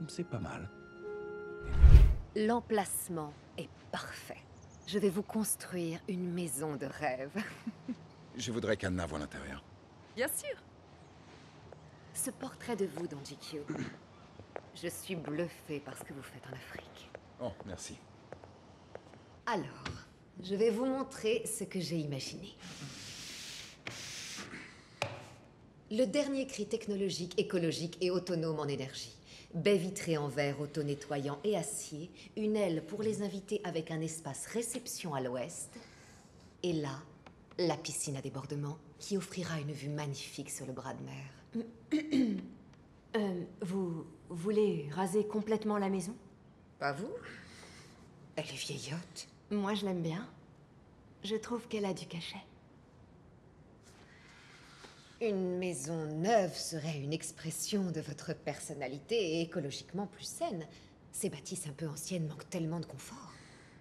C'est pas mal. L'emplacement est parfait. Je vais vous construire une maison de rêve. Je voudrais qu'Anna voie l'intérieur. Bien sûr. Ce portrait de vous dans GQ. Je suis bluffée par ce que vous faites en Afrique. Oh, merci. Alors, je vais vous montrer ce que j'ai imaginé. Le dernier cri technologique, écologique et autonome en énergie. Baie vitrée en verre auto-nettoyant et acier, une aile pour les invités avec un espace réception à l'ouest, et là, la piscine à débordement qui offrira une vue magnifique sur le bras de mer. Vous voulez raser complètement la maison? Pas vous? Elle est vieillotte. Moi, je l'aime bien. Je trouve qu'elle a du cachet. Une maison neuve serait une expression de votre personnalité et écologiquement plus saine. Ces bâtisses un peu anciennes manquent tellement de confort.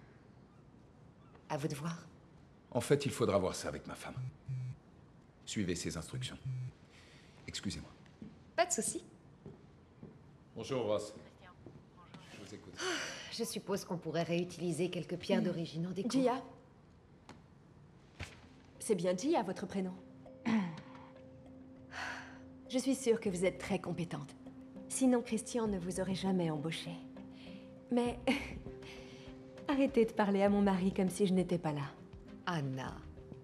À vous de voir. En fait, il faudra voir ça avec ma femme. Suivez ses instructions. Excusez-moi. Pas de souci. Bonjour, Ross. Je vous écoute. Je suppose qu'on pourrait réutiliser quelques pierres d'origine en déco. Gia. C'est bien Gia, votre prénom. Je suis sûre que vous êtes très compétente. Sinon, Christian ne vous aurait jamais embauché. Mais... arrêtez de parler à mon mari comme si je n'étais pas là. Anna.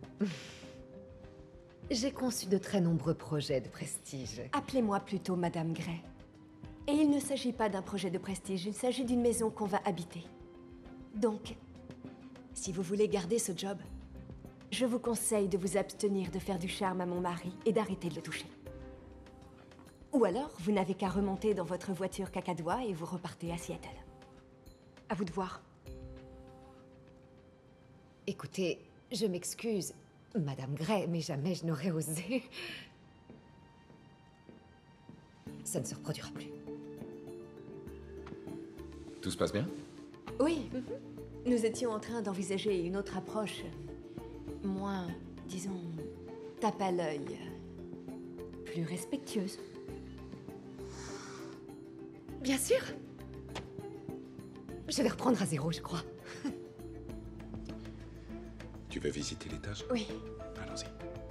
J'ai conçu de très nombreux projets de prestige. Appelez-moi plutôt Madame Gray. Et il ne s'agit pas d'un projet de prestige, il s'agit d'une maison qu'on va habiter. Donc, si vous voulez garder ce job, je vous conseille de vous abstenir de faire du charme à mon mari et d'arrêter de le toucher. Ou alors, vous n'avez qu'à remonter dans votre voiture cacadois et vous repartez à Seattle. À vous de voir. Écoutez, je m'excuse, Madame Gray, mais jamais je n'aurais osé. Ça ne se reproduira plus. Tout se passe bien? Oui, nous étions en train d'envisager une autre approche. Moins, disons, tape à l'œil. Plus respectueuse. Bien sûr. Je vais reprendre à zéro, je crois. Tu veux visiter l'étage? Oui. Allons-y.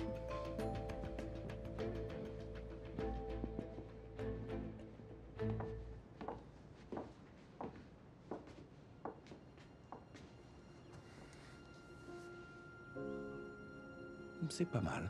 C'est pas mal.